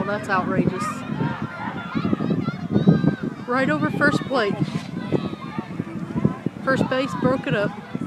Wow, that's outrageous. Right over first plate. First base broke it up.